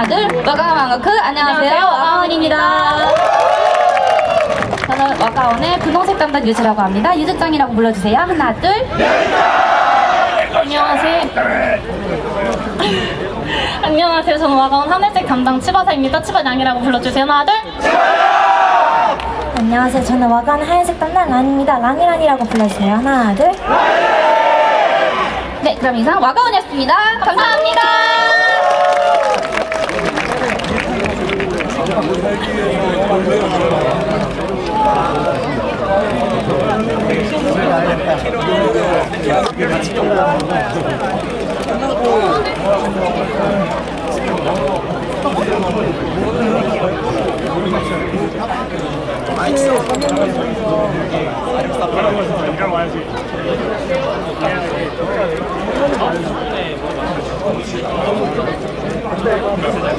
하나, 둘. 와가원워크 안녕하세요. 와가원입니다. 저는 와가원의 분홍색 담당 유주라고 합니다. 유주짱이라고 불러주세요. 하나, 둘. 안녕하세요. 안녕하세요. 저는 와가원 하늘색 담당 치바사입니다. 치바냥이라고 불러주세요. 하나, 둘. 안녕하세요. 저는 와가원 하얀색 담당 란입니다. 란이란이라고 불러주세요. 하나, 둘. 네, 그럼 이상 와가원이었습니다. 감사합니다. 네.